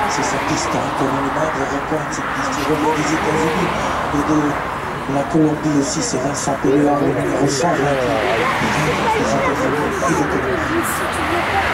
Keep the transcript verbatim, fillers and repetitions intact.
C'est sa piste, hein, Colomba, elle repointe cette piste. Il revient des États-Unis et de la Colombie aussi, c'est Vincent Pelluard, le numéro cent vingt. Il vient des États-Unis et de Colombie.